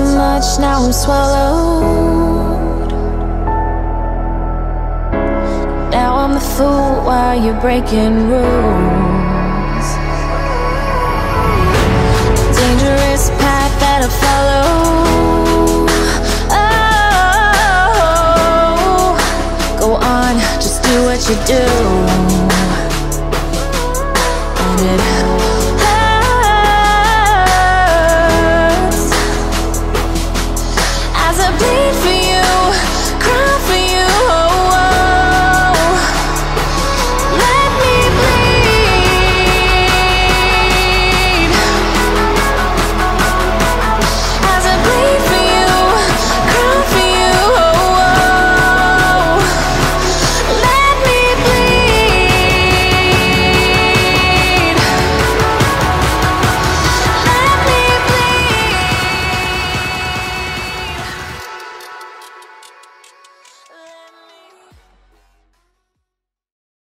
much, now I'm swallowed. Now I'm the fool while you're breaking rules. Dangerous path that I follow. Oh, go on, just do what you do.